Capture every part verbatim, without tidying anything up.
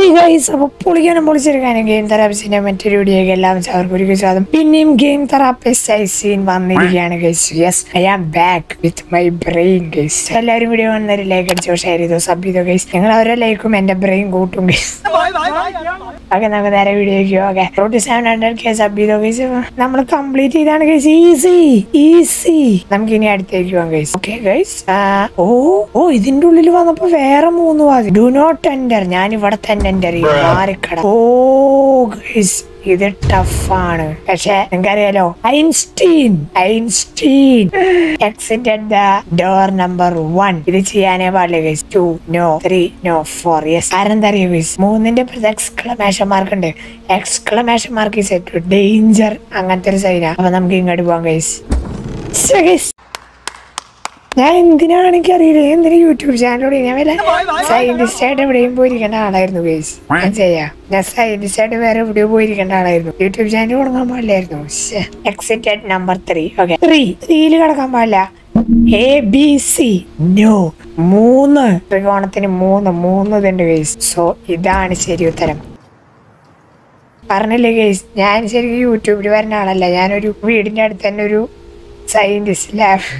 പൊളിക്കാനും പൊളിച്ചെടുക്കാനും game തെറാപ്പിസ്റ്റിന്റെ മറ്റൊരു വീഡിയോയ്ക്ക് എല്ലാം അവർക്ക് സ്വാഗതം. പിന്നെയും ഗെയിം തെറാപ്പിസ്റ്റ് ഐസീൻ വന്നിരിക്കുകയാണ് guys. Yes, I am back with my brain guys. എല്ലാവരും വീഡിയോ വന്നൊരു ലൈക്ക് അടിച്ചോ, ഷെയർ ചെയ്തോ, സബ് ചെയ്തോ ഗൈസ്. നിങ്ങൾ ഓരോ ലൈക്കും എന്റെ ബ്രെയിൻ കൂട്ടും ഗൈസ്. ഓക്കെ, നമുക്ക് നേരെ വീഡിയോയ്ക്ക് okay. Forty seven hundred K sub ചെയ്തോ ഗൈസ്. നമ്മൾ കംപ്ലീറ്റ് ചെയ്താണ് ഗൈസ്. Easy easy. നമുക്ക് ഇനി അടുത്തേക്ക് പോകാം ഗൈസ്. Okay guys. ഓ ഓ ഇതിന്റെ ഉള്ളിൽ വന്നപ്പോ വേറെ മൂന്ന് വാതി. Do not enter. ഞാൻ ഇവിടെ തന്നെ എൻ്റർ ചെയ്യും. മാറിക്കട. ഓ ഗൈസ്, ഇത് ടഫാണ്. പക്ഷെ നിങ്ങൾക്കറിയാലോ, Einstein Einstein exit at the door number one. ഇത് ചെയ്യാനേ പാടില്ല guys. Two no, three no, four yes. ആരെന്താ അറിയോ ഗൈസ്, മൂന്നിന്റെ എക്സ്ക്ലമേഷൻ മാർക്ക് ഉണ്ട്. എക്സ്ക്ലമേഷൻ മാർക്ക് സെറ്റ് ഡേഞ്ചർ, അങ്ങനത്തെ ഒരു സൈനാ. അപ്പൊ നമുക്ക് ഇങ്ങോട്ട് പോവാം ഗൈസ്. ഞാൻ എന്തിനാണ് എനിക്ക് അറിയില്ല, എന്തിനാ യൂട്യൂബ് ചാനലോട് ഞാൻ വല്ല സയന്റിസ്റ്റ് ആയിട്ട് എവിടെയും പോയിരിക്കേണ്ട ആളായിരുന്നു ഗൈസ്. ഞാൻ ചെയ്യാം, ഞാൻ സയന്റിസ്റ്റ് ആയിട്ട് വേറെ എവിടെയോ പോയിരിക്കേണ്ട ആളായിരുന്നു. യൂട്യൂബ് ചാനൽ തുടങ്ങാൻ പാടില്ലായിരുന്നു. Exit at number three. Okay, three ത്രീയില് കിടക്കാൻ പാടില്ല. A B C no. മൂന്ന് ത്രികോണത്തിന് മൂന്ന് മൂന്ന് ഇതുണ്ട് ഗൈസ്. സോ ഇതാണ് ശരി ഉത്തരം. പറഞ്ഞില്ലേ ഗൈസ്, ഞാൻ ശരിക്കും യൂട്യൂബിൽ വരുന്ന ആളല്ല. ഞാനൊരു വീടിന്റെ അടുത്ത് തന്നെ ഒരു സയന്റിസ്റ്റ് ലാബ്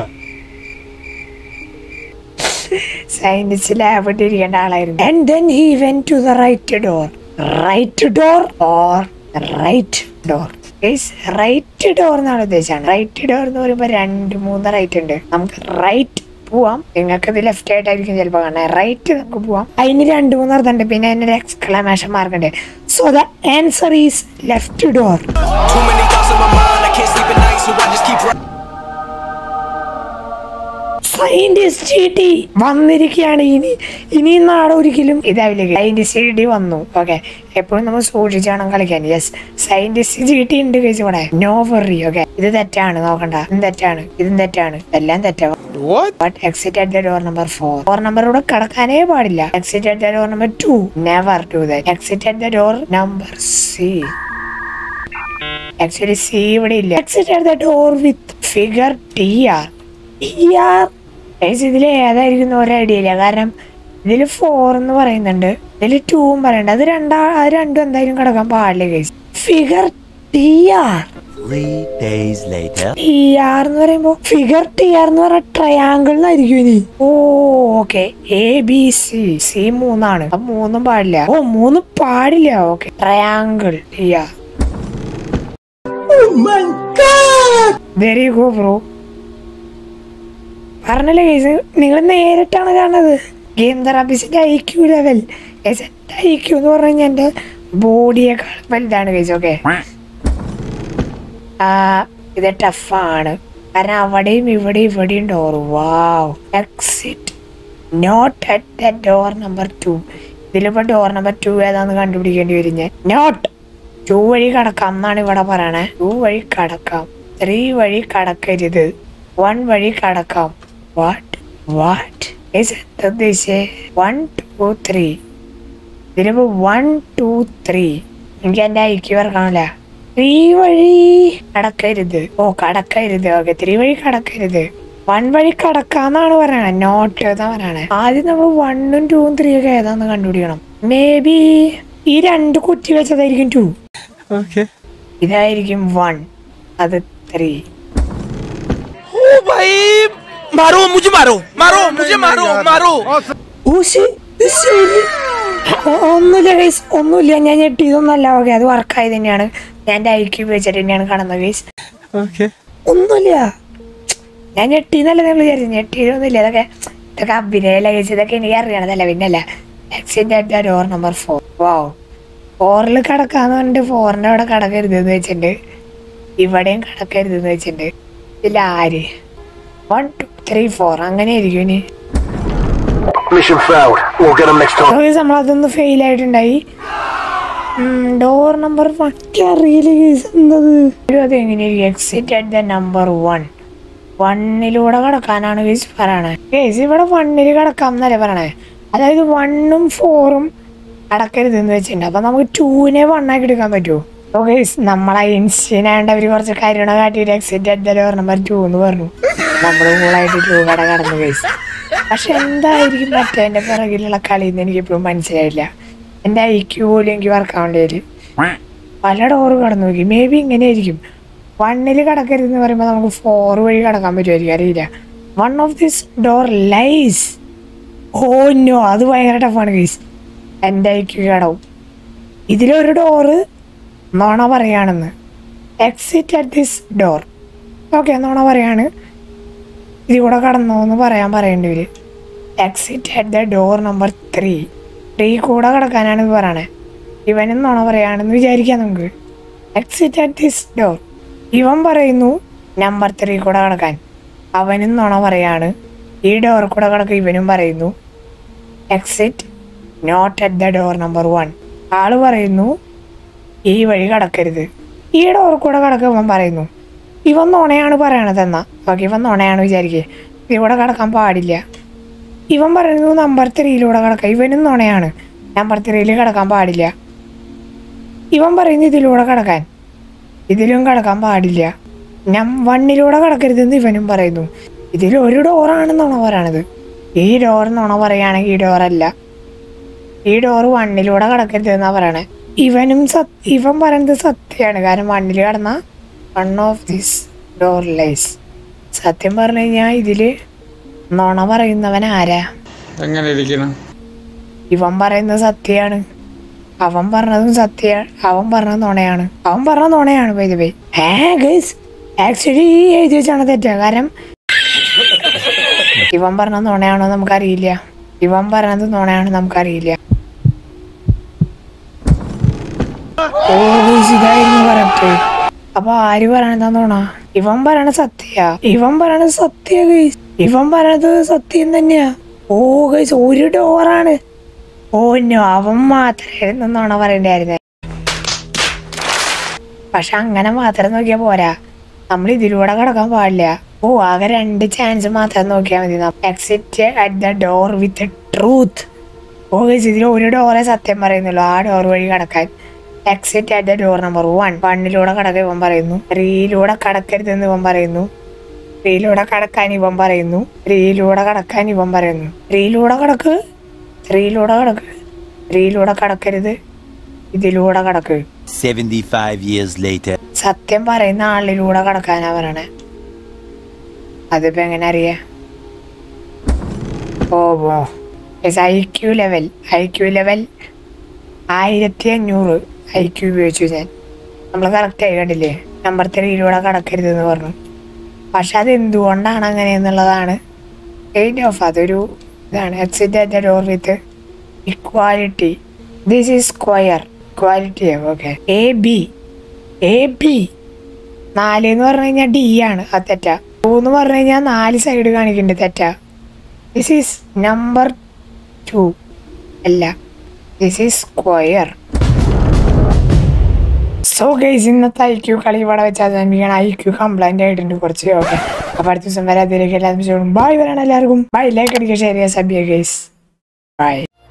സയന്റിസ്റ്റ് ലാബ് ഇട്ടിരിക്കേണ്ട ആളായിരുന്നു. And then he went to the right door. Right door or right door? Right door എന്നാണ് ഉദ്ദേശിച്ചാണ്. റൈറ്റ് ഡോർ എന്ന് പറയുമ്പോ രണ്ട് മൂന്ന് റൈറ്റ് ഉണ്ട്. നമുക്ക് റൈറ്റ് പോവാം. നിങ്ങൾക്ക് ഇത് ലെഫ്റ്റ് ആയിട്ടായിരിക്കും ചിലപ്പോൾ കാണാൻ. റൈറ്റ് നമുക്ക് പോവാം. അതിന് രണ്ട് മൂന്ന് അർത്ഥമുണ്ട്. പിന്നെ അതിന് ഒരു എക്സ്ക്ലമേഷൻ മാർക്ക് ഉണ്ട്. So the answer is left door. Scientist വന്നിരിക്കുകയാണ്. ഇനി ഇനി നാളെ ഒരിക്കലും ഇതാവില്ല. സയന്റിസ്റ്റ് ജി ടി വന്നു. ഓക്കെ, എപ്പോഴും നമ്മൾ സൂക്ഷിച്ചാണ് കളിക്കാൻ. യെസ്, സയന്റിസ്റ്റ് ജി ടി ഉണ്ട് കഴിച്ചു കൂടെ. No worry. ഓക്കെ, ഇത് തെറ്റാണ്, നോക്കണ്ട. ഇതും തെറ്റാണ്, ഇതും തെറ്റാണ്, എല്ലാം തെറ്റാവും. But exit at the door number four. Door നമ്പറിലൂടെ കടക്കാനേ പാടില്ല. Exit at the door number two. Never do that. Exit at the door number C. Actually C ഇവിടെ ഇല്ല. Exit at the door with figure T R. T R ഇതില് ഏതായിരിക്കും ഒരു idea ഇല്ല. കാരണം ഇതിൽ ഫോർ എന്ന് പറയുന്നുണ്ട്, ഇതിൽ ടൂവും പറയണ്ട. അത് രണ്ടാ അത് രണ്ടും എന്തായാലും കിടക്കാൻ പാടില്ല guys. Figure T R. T R എന്ന് പറയുമ്പോ ഫിഗർ ടി ആർ എന്ന് പറഞ്ഞ ട്രയാങ്കിൾ എന്നായിരിക്കും ഇനി. ഓ okay, A B C. C മൂന്നാണ്, അപ്പൊ മൂന്നും പാടില്ല. ഓ മൂന്ന് പാടില്ല. Okay, triangle T R. Very good bro. പറഞ്ഞല്ലേ ഗൈസ്, നിങ്ങൾ നേരിട്ടാണ് കാണുന്നത്. ഗെയിം തെറാപ്പിസ്റ്റിന്റെ I Q level. I Q എന്ന് പറഞ്ഞു കഴിഞ്ഞാൽ എന്റെ ബോഡിയേക്കാൾ വലുതാണ് ഗൈസ്. ഓക്കെ, ഇത് ടഫാണ് കാരണം അവിടെയും ഇവിടെയും ഇവിടെയും door. Wow. Exit not at the door number two. ഇതിലിപ്പോ ഡോർ നമ്പർ ടു ഏതാന്ന് കണ്ടുപിടിക്കേണ്ടി വരും ഞാൻ. നോട്ട് ടു വഴി കടക്കാം എന്നാണ് ഇവിടെ പറയണേ. ടു വഴി കടക്കാം. ത്രീ വഴി കടക്കരുത്. വൺ വഴി കടക്കാം. വാട്ട് വാട്ട് എന്താ ഉദ്ദേശിച്ചേ? One two three. ഇതിലിപ്പോ വൺ ടു ത്രീ. എനിക്ക് എന്റെ ഐക്യു ഇറക്കാണില്ല. ത്രീ വഴി കടക്കരുത്. ഓ കടക്കരുത്. ഓക്കെ, ത്രീ വഴി കടക്കരുത്. വൺ വഴി കടക്കാന്നാണ് പറയണേ. നോട്ട് എന്നാ പറയണേ. ആദ്യം നമ്മൾ വണ്ണും ടൂവും ത്രീ ഒക്കെ ഏതാന്ന് കണ്ടുപിടിക്കണം. മേ ബി ഈ രണ്ട് കുറ്റി വെച്ചതായിരിക്കും ടു. ഇതായിരിക്കും വൺ, അത് ത്രീ. मारो मुझे, मारो मारो मुझे, मारो मारो. ഒന്നുമില്ല ഗൈസ്, ഒന്നുമില്ല. ഞാൻ ഞെട്ടിയതൊന്നല്ല. ഓക്കെ, അത് വർക്കായി തന്നെയാണ്. ഞാൻ എന്റെ ഐക്യു വെച്ചിട്ട് തന്നെയാണ് കാണുന്നത് ഗൈസ്. ഒന്നുമില്ല, ഞാൻ ഞെട്ടിന്നല്ല നിങ്ങൾ വിചാരിച്ചു. ഞെട്ടിയതൊന്നുമില്ല. ഇതൊക്കെ ഇതൊക്കെ അഭിനയല്ല ഗൈസ്. ഇതൊക്കെ എനിക്ക് അറിയണതല്ല. പിന്നല്ല. Exit at the door number four. Wow. ഫോറിൽ കടക്കാന്ന് പറഞ്ഞിട്ട് ഫോറിന്റെ അവിടെ കടക്കരുതെന്ന് വെച്ചിട്ടുണ്ട്. ഇവിടെയും കടക്കരുതെന്ന് വെച്ചിട്ടുണ്ട്. ഇതിൽ ആര് വൺ ടു ത്രീ ഫോർ അങ്ങനെ ആയിരിക്കും ഇനി. നമ്മളതൊന്ന് ഫെയിൽ ആയിട്ടുണ്ടായി. ഡോർ നമ്പർ വൺ അറിയില്ല കേസ് എന്തത്. അതെങ്ങനെയായിരിക്കും? Exit at the number one. വണ്ണിലൂടെ കടക്കാനാണ് കേസ് പറയണേ. കേസ് ഇവിടെ വണ്ണില് കടക്കാം എന്നല്ലേ പറയണേ. അതായത് വണ്ണും ഫോറും കടക്കരുതെന്ന് വെച്ചിട്ടുണ്ട്. അപ്പൊ നമുക്ക് ടൂവിനെ വണ്ണാക്കി എടുക്കാൻ പറ്റുമോ? നമ്മളെ ഇൻസ്റ്റീനായിട്ട് അവര് കുറച്ച് കാര്യങ്ങൾ കാട്ടിയിട്ട് exit at the door number two എന്ന് പറഞ്ഞു. നമ്മള് കൂളായിട്ട് ടൂ കട കടന്നു കേസ്. പക്ഷെ എന്തായിരിക്കും മറ്റേ പിറകിലുള്ള കളി എന്ന് എനിക്കിപ്പോഴും മനസ്സിലായില്ല. എൻ്റെ ഐ ക്യൂ പോലും എനിക്ക് വർക്ക് ആവേണ്ടി പല ഡോറ് കടന്നു നോക്കി. മേ ബി ഇങ്ങനെ ആയിരിക്കും. വണ്ണിൽ കടക്കരുതെന്ന് പറയുമ്പോൾ നമുക്ക് ഫോർ വഴി കടക്കാൻ പറ്റുമായിരിക്കും, അറിയില്ല. One of this door lies. Oh no, അത് ഭയങ്കര ടഫാണ് ഗൈസ്. എൻ്റെ ഐ ക്യൂ കടവും. ഇതിലൊരു ഡോറ് നോണ പറയാണെന്ന്. Exit at this door. Okay, നോണ പറയാണ്. ഇതിൽ കൂടെ കടന്നോ എന്ന് പറയാൻ പറയേണ്ടി വരും. Exit at the door number three. Three കൂടെ കിടക്കാനാണ് ഇത് പറയണേ. ഇവനും നോണ പറയാണെന്ന് വിചാരിക്കാം നമുക്ക്. Exit at this door. ഇവൻ പറയുന്നു നമ്പർ ത്രീ കൂടെ കിടക്കാൻ. അവനും നോണ പറയാണ്. ഈ ഡോർ കൂടെ കിടക്കാൻ ഇവനും പറയുന്നു exit not at the door number one. ആള് പറയുന്നു ഈ വഴി കടക്കരുത്. ഈ ഡോർ കൂടെ കിടക്കാൻ ഇവൻ പറയുന്നു. ഇവൻ നോണയാണ് പറയണത് എന്നാ. ഓക്കെ, ഇവൻ നോണയാണ് വിചാരിക്കുക. ഇവിടെ കിടക്കാൻ പാടില്ല. ഇവൻ പറയുന്നു നമ്പർ ത്രീയിലൂടെ കിടക്കാം. ഇവനും നോണയാണ്, നമ്പർ ത്രീയിൽ കിടക്കാൻ പാടില്ല. ഇവൻ പറയുന്നു ഇതിലൂടെ കിടക്കാൻ. ഇതിലും കിടക്കാൻ പാടില്ല. നം വണ്ണിലൂടെ കിടക്കരുതെന്ന് ഇവനും പറയുന്നു. ഇതിൽ ഒരു ഡോറാണെന്നാണോ പറയണത്. ഈ ഡോർ നോണ പറയുകയാണെങ്കിൽ ഈ ഡോറല്ല. ഈ ഡോറ് വണ്ണിലൂടെ കിടക്കരുതെന്നാ പറയണേ. ഇവനും സത് ഇവൻ പറയുന്നത് സത്യമാണ്. കാരണം വണ്ണിൽ കിടന്ന one of this door lies. സത്യം പറഞ്ഞു കഴിഞ്ഞാൽ ഇതില് നോണ പറയുന്നവൻ ആരാ? എങ്ങനെ ഇരിക്കണം? ഇവൻ പറയുന്നത് സത്യമാണ്. അവൻ പറഞ്ഞതും സത്യമാണ്. അവൻ പറഞ്ഞത് നുണയാണ്. അവൻ പറഞ്ഞ നുണയാണ്. ബൈ ദ വേ ഏ ഗൈസ്, ആക്ച്വലി ഈ എഴുതി വെച്ചാണ് തെറ്റാ. കാരണം ഇവൻ പറഞ്ഞ നുണയാണോ നമുക്കറിയില്ല. ഇവൻ പറഞ്ഞത് നുണയാണോ നമുക്കറിയില്ല. ഓ ഗൈസ്, ഇതായിരുന്നു കറക്റ്റ്. അപ്പൊ ആര് പറയണതാ നുണ? ഇവൻ പറയണ സത്യ. ഇവൻ പറയണത് സത്യ ഗൈസ്. ഇവൻ പറയണത് സത്യം തന്നെയാ. ഓ ഗൈസ്, ഒരു ഡോറാണ്. ഓ നോ, അവൻ മാത്രമായിരുന്നു നുണ പറയണ്ടായിരുന്നേ. പക്ഷെ അങ്ങനെ മാത്രം നോക്കിയാൽ പോരാ. നമ്മൾ ഇതിലൂടെ കിടക്കാൻ പാടില്ല. ഓ, ആകെ രണ്ട് ചാൻസ് മാത്രം നോക്കിയാൽ മതി. Exit at the door with truth. Oh guys, ഇതിൽ ഒരു ഡോറെ സത്യം പറയുന്നുള്ളൂ. ആ ഡോർ വഴി കിടക്കാൻ. Exit at the door number one. വണ്ണിലൂടെ കടക്കാൻ ഇവൻ പറയുന്നു. ത്രീയിലൂടെ കടക്കരുതെന്ന് ഇവൻ പറയുന്നു. ത്രീയിലൂടെ കടക്കാൻ ഇവൻ പറയുന്നു. ത്രീയിലൂടെ കടക്കാൻ ഇവൻ പറയുന്നു. ത്രീയിലൂടെ കടക്ക്. ത്രീയിലൂടെ കടക്ക്. ത്രീയിലൂടെ കടക്കരുത്. ഇതിലൂടെ കടക്ക്. സത്യം പറയുന്ന ആളിലൂടെ കടക്കാനാ പറയണേ. അതിപ്പോ എങ്ങനെ അറിയാ? Oh oh I Q level. I Q level ആയിരത്തി അഞ്ഞൂറ് ഐ ക്യൂ ഉപയോഗിച്ചു ഞാൻ. നമ്മൾ കറക്റ്റായി കണ്ടില്ലേ? നമ്പർ ത്രീയിലൂടെ കടക്കരുതെന്ന് പറഞ്ഞു. പക്ഷെ അത് എന്തുകൊണ്ടാണ് അങ്ങനെയെന്നുള്ളതാണ് കൈൻഡ് ഓഫ് അതൊരു ഇതാണ്. Exit at the door with equality. This is square. Equality. Okay. A B. A B നാല് എന്ന് പറഞ്ഞു കഴിഞ്ഞാൽ ഡി ആണ്. അത് തെറ്റാ. ടു എന്ന് പറഞ്ഞു കഴിഞ്ഞാൽ നാല് സൈഡ് കാണിക്കുന്നുണ്ട്. തെറ്റാ. ദിസ് ഈസ് നമ്പർ ടു അല്ല. This is square. So guys, ഇന്നത്തെ ഐ ക്യൂ കളി ഇവിടെ വെച്ചാൽ അവസാനിപ്പിക്കണം. ഐ ക്യൂ കംപ്ലൈന്റ് ആയിട്ടുണ്ട് കുറച്ച്. ഓക്കെ, അപ്പൊ അടുത്ത ദിവസം വരെ അതിലേക്ക് എല്ലാവരും ബൈ. വരാണ് എല്ലാവർക്കും ബൈ. ലൈക്ക് അടിക്കുക, ഷെയർ ചെയ്യുക, സബ് ചെയ്യുക ഗൈസ്. ബൈ.